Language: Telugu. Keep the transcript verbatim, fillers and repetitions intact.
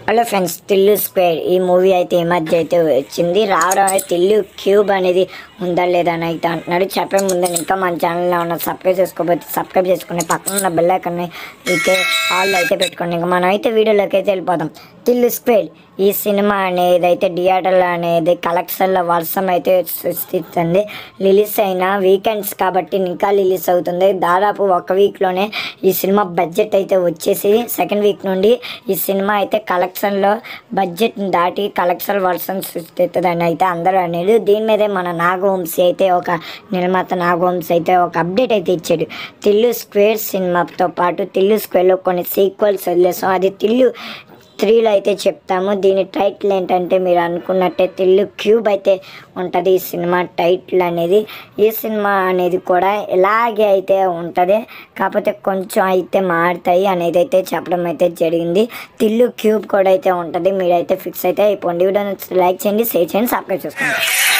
హలో ఫ్రెండ్స్, టిల్లు స్క్వేర్ ఈ మూవీ అయితే ఈ మధ్య అయితే వచ్చింది. రావడం అయితే టిల్లు క్యూబ్ అనేది ఉందా లేదా అని అయితే అంటున్నాడు. చెప్పే ముందు ఇంకా మన ఛానల్లో ఉన్న సబ్స్క్రైబ్ చేసుకోకపోతే సబ్స్క్రైబ్ చేసుకుని పక్కన ఉన్న బెల్ ఐకాన్ని అయితే ఆల్ అయితే పెట్టుకోండి. ఇంకా మనం అయితే వీడియోలోకి అయితే వెళ్ళిపోదాం. టిల్లు స్క్వేర్ ఈ సినిమా అనేది అయితే థియేటర్లో అనేది కలెక్షన్ల వర్షం అయితే సృష్టిస్తుంది. రిలీజ్ అయిన వీకెండ్స్ కాబట్టి ఇంకా రిలీజ్ అవుతుంది. దాదాపు ఒక వీక్లోనే ఈ సినిమా బడ్జెట్ అయితే వచ్చేసి సెకండ్ వీక్ నుండి ఈ సినిమా అయితే కలెక్షన్లో బడ్జెట్ దాటి కలెక్షన్ వర్షం సృష్టిస్తుందని అయితే అందరూ అనేది. దీని మీదే మన నాగవంశీ అయితే ఒక నిర్మాత నాగవంశీ అయితే ఒక అప్డేట్ అయితే ఇచ్చాడు. టిల్లు స్క్వేర్ సినిమాతో పాటు టిల్లు స్క్వేర్లో కొన్ని సీక్వెల్స్ వదిలేసాం. అది టిల్లు త్రీలో అయితే చెప్తాము. దీని టైటిల్ ఏంటంటే మీరు అనుకున్నట్టే టిల్లు క్యూబ్ అయితే ఉంటుంది ఈ సినిమా టైటిల్ అనేది. ఈ సినిమా అనేది కూడా ఇలాగే అయితే ఉంటుంది, కాకపోతే కొంచెం అయితే మారుతాయి అనేది అయితే చెప్పడం అయితే జరిగింది. టిల్లు క్యూబ్ కూడా అయితే ఉంటుంది. మీరైతే ఫిక్స్ అయితే అయిపోండి. వీడియో లైక్ చేయండి, షేర్ చేయండి, సబ్స్క్రైబ్ చేసుకోండి.